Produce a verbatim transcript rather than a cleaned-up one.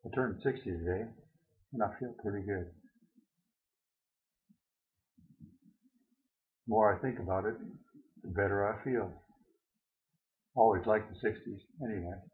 I turned sixty today, and I feel pretty good. The more I think about it, the better I feel. Always liked the sixties anyway.